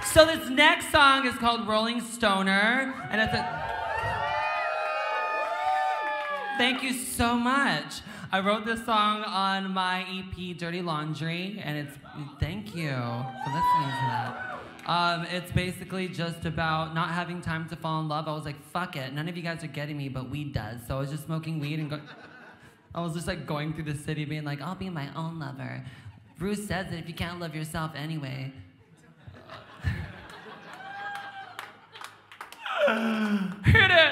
So this next song is called Rolling Stoner, and it's a... Thank you so much. I wrote this song on my EP, Dirty Laundry, and it's... Thank you for listening to that. It's basically just about not having time to fall in love. I was like, fuck it, none of you guys are getting me, but weed does. So I was just smoking weed and I was just like going through the city being like, I'll be my own lover. Bruce says that if you can't love yourself anyway. Hit it!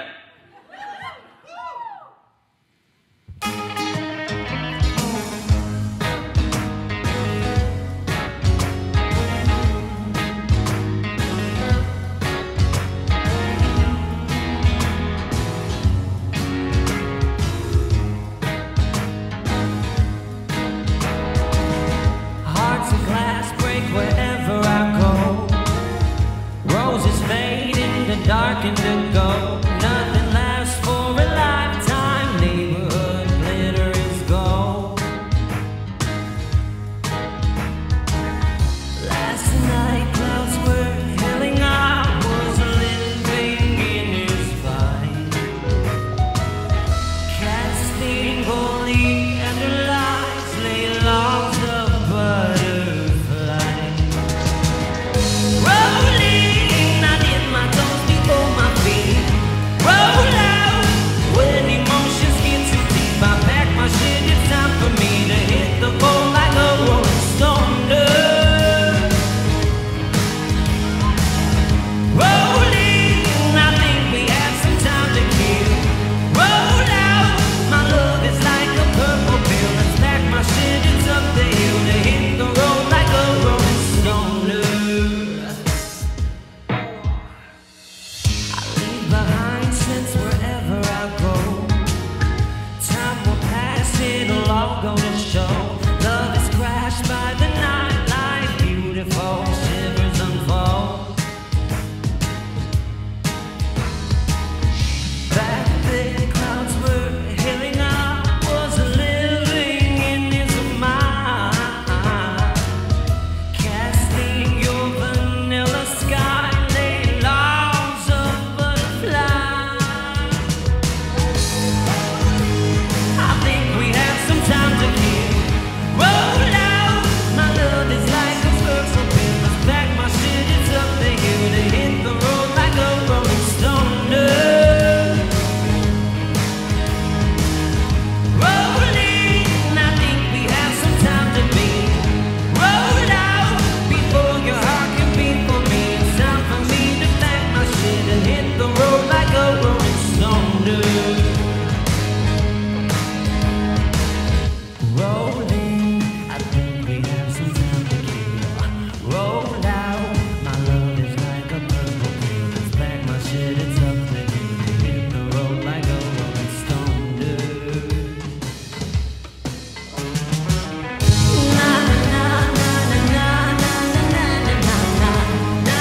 Hearts of glass break wherever I go. Roses fade into dark indigo. Nothing lasts for a lifetime. Neighborhood glitter is gold. Last night clouds were hailing. I was living in his vine, casting holy and her lights lay longs of butterfly. Rolling, I dip my toes before my feet. Roll out when emotions get too deep. I pack my shit, it's time for me to hit the floor like a rolling stoner. Rolling, I think we have some time to kill. Roll out, my love is like a purple pill. Let's pack my shit, it's up the hill to hit the road like a rolling stoner. I leave behind sense wherever I go. Time will pass, it'll all go to show. Love is crashed by the night, life beautiful, shivers unfold. Back then clouds were hailing. I was living in his mind, casting your vanilla sky, lay longs of butterfly. I think we have some time to kill. Roll out, my love is like a purple pill. Let's pack my shit, it's up the hill to hit the road like a rolling stoner. Rolling, I think we have some time to be. Roll out before your heart can beat for me. It's time for me to pack my shit and hit the road like a rolling stoner. Rolling, I think we have some time to kill. Roll out, my love is like a purple pill. Let's pack my shit, it's up the hill to hit the road like a rolling stoner. Na na na na na na na na na na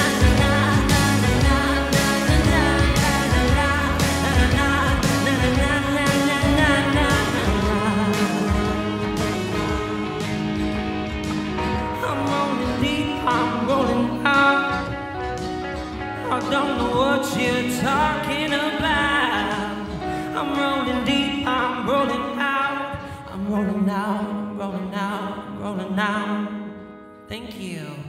I'm rolling deep, I'm rolling out. I don't know what you're talking about. I'm rolling deep, I'm rolling out. I'm rolling out, rolling out, rolling out. Thank you.